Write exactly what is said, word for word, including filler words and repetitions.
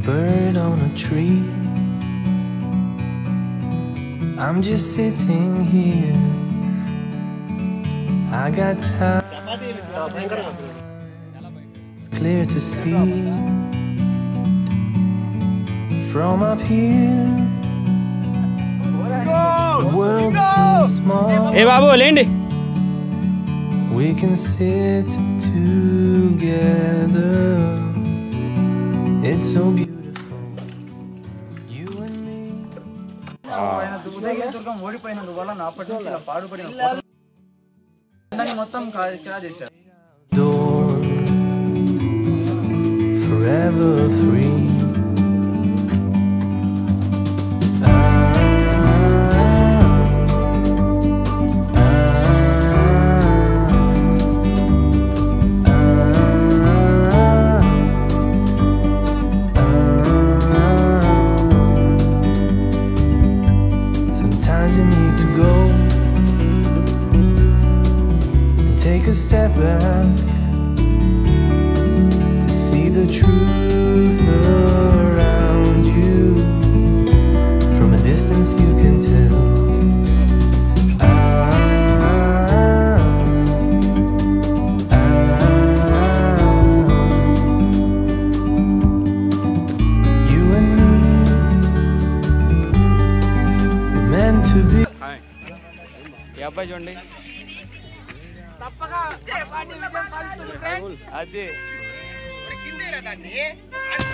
bird on a tree. I'm just sitting here. I got time. It's clear to see from up here. The world seems small. Hey babu, lendi. We can sit together. It's so beautiful. You and me. Udayagiri Durgam ఓడిపోయినందు వల్ల నా అప్పటి నుంచి ఇలా పాడుపడిన ఫోటోలు మొత్తం catch చేశారు. Forever free. Take a step back to see the truth around you. From a distance you can tell. Ah, ah, you and me were meant to be. Hi. Yapa Jondi. తప్పగా party విజయం సాధిస్తుంది friends. అది కిందేరా దాన్ని